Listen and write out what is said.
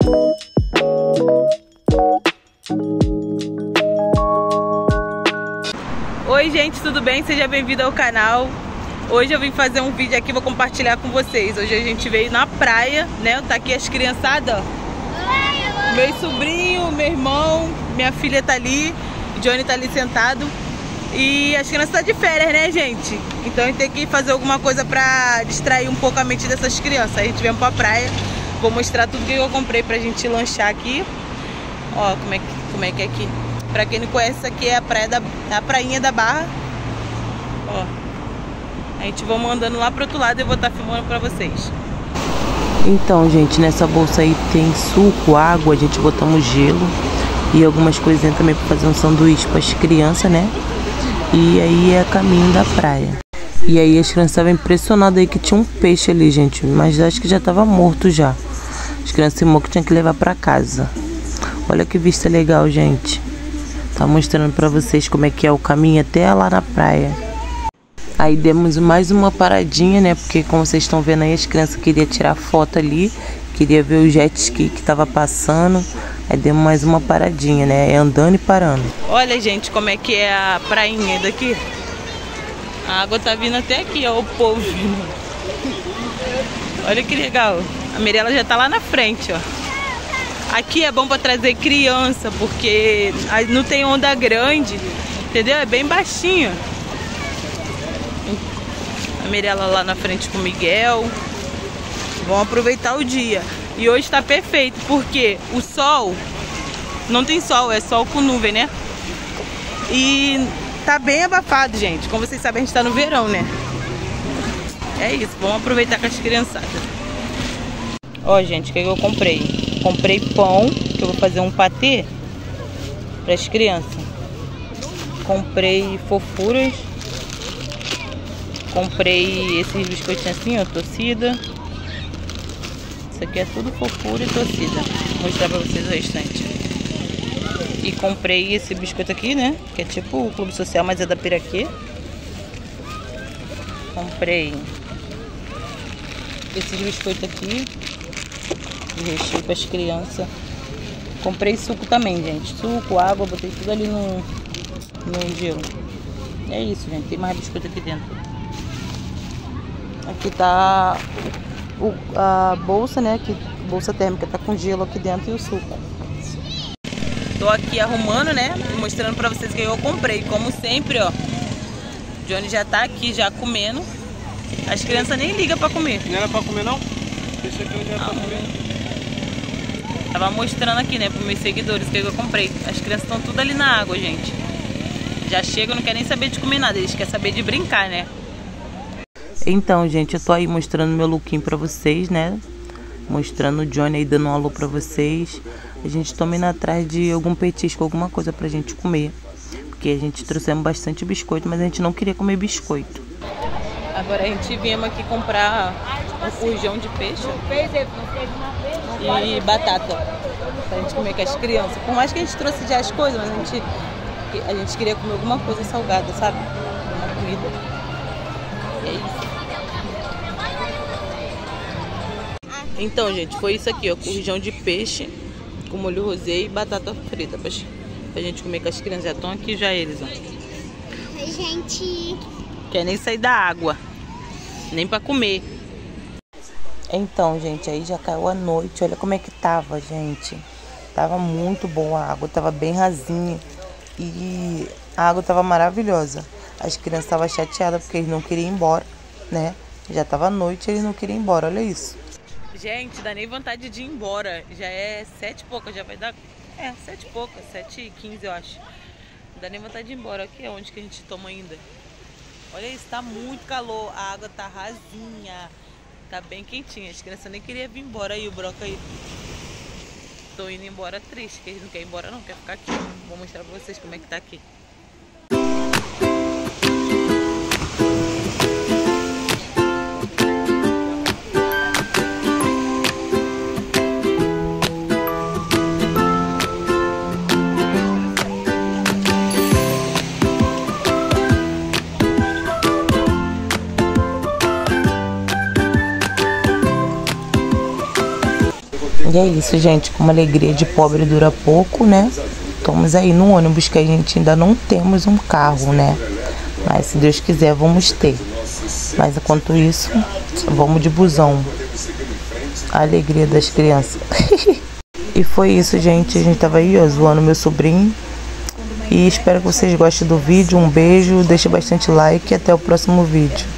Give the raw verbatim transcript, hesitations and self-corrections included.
Oi gente, tudo bem? Seja bem-vindo ao canal. Hoje eu vim fazer um vídeo aqui, vou compartilhar com vocês. Hoje a gente veio na praia, né? Tá aqui as criançadas, ó. Meu sobrinho, meu irmão, minha filha tá ali, o Johnny tá ali sentado. E as crianças estão de férias, né, gente? Então a gente tem que fazer alguma coisa pra distrair um pouco a mente dessas crianças. A gente vem pra praia, vou mostrar tudo que eu comprei pra gente lanchar aqui. Ó, como é que, como é, que é aqui. Pra quem não conhece, isso aqui é a, praia da, a prainha da Barra. Ó, a gente vai mandando lá pro outro lado e eu vou estar filmando pra vocês. Então, gente, nessa bolsa aí tem suco, água, a gente botamos gelo e algumas coisinhas também pra fazer um sanduíche para as crianças, né? E aí é caminho da praia. E aí as crianças estavam impressionadas aí que tinha um peixe ali, gente, mas acho que já tava morto já. As crianças cismou que tinha que levar pra casa. Olha que vista legal, gente. Tá mostrando pra vocês como é que é o caminho até lá na praia. Aí demos mais uma paradinha, né? Porque como vocês estão vendo aí, as crianças queriam tirar foto ali. Queria ver o jet ski que tava passando. Aí demos mais uma paradinha, né? Andando e parando. Olha, gente, como é que é a prainha daqui. A água tá vindo até aqui, ó, o povo vindo. Olha que legal. A Mirella já tá lá na frente, ó. Aqui é bom para trazer criança, porque não tem onda grande, entendeu? É bem baixinho. A Mirella lá na frente com o Miguel. Vamos aproveitar o dia. E hoje tá perfeito, porque o sol, não tem sol, é sol com nuvem, né? E tá bem abafado, gente. Como vocês sabem, a gente tá no verão, né? É isso, vamos aproveitar com as criançadas. Ó, gente, o que eu comprei? Comprei pão, que eu vou fazer um patê para as crianças. Comprei fofuras. Comprei esses biscoitinhos assim, ó, torcida. Isso aqui é tudo fofura e torcida. Vou mostrar para vocês o restante. E comprei esse biscoito aqui, né? Que é tipo o Clube Social, mas é da Piraquê. Comprei esses biscoitos aqui. Recheio para as crianças. Comprei suco também, gente. Suco, água, botei tudo ali no, no gelo. É isso, gente. Tem mais biscoito aqui dentro. Aqui tá o, a bolsa, né? Aqui, bolsa térmica tá com gelo aqui dentro e o suco. Tô aqui arrumando, né? Mostrando pra vocês que eu comprei. Como sempre, ó. Johnny já tá aqui, já comendo. As crianças nem ligam pra comer. Não era pra comer, não? Esse aqui eu já tá comendo. Tava mostrando aqui, né, pros meus seguidores o que eu comprei. As crianças estão tudo ali na água, gente. Já chegam, não querem nem saber de comer nada. Eles querem saber de brincar, né? Então, gente, eu tô aí mostrando meu lookinho pra vocês, né? Mostrando o Johnny aí, dando um alô pra vocês. A gente tá indo atrás de algum petisco, alguma coisa pra gente comer. Porque a gente trouxemos bastante biscoito, mas a gente não queria comer biscoito. Agora a gente viemos aqui comprar um fujão de peixe e batata pra gente comer com as crianças. Por mais que a gente trouxe já as coisas, mas a gente, a gente queria comer alguma coisa salgada, sabe? Uma comida. E é isso. Então, gente, foi isso aqui, ó. Fujão de peixe com molho rosé e batata frita pra, pra gente comer com as crianças. Já estão aqui já eles, ó. Oi, gente. Quer nem sair da água, nem pra comer. Então, gente, aí já caiu a noite. Olha como é que tava, gente. Tava muito boa a água, tava bem rasinha. E a água tava maravilhosa. As crianças estavam chateadas porque eles não queriam ir embora, né? Já tava noite e eles não queriam ir embora, olha isso. Gente, dá nem vontade de ir embora. Já é sete e pouca, já vai dar... É, sete e pouca, sete e quinze eu acho. Não dá nem vontade de ir embora. Aqui é onde que a gente toma ainda. Olha isso, tá muito calor, a água tá rasinha, tá bem quentinha. As crianças nem queriam vir embora. Aí o Broca aí, tô indo embora triste, que eles não querem ir embora não, quer ficar aqui. Vou mostrar pra vocês como é que tá aqui. E é isso, gente. Como alegria de pobre dura pouco, né? Estamos aí no ônibus, que a gente ainda não temos um carro, né? Mas se Deus quiser, vamos ter. Mas enquanto isso, vamos de busão. A alegria das crianças. E foi isso, gente. A gente tava aí, ó, zoando meu sobrinho. E espero que vocês gostem do vídeo. Um beijo, deixe bastante like e até o próximo vídeo.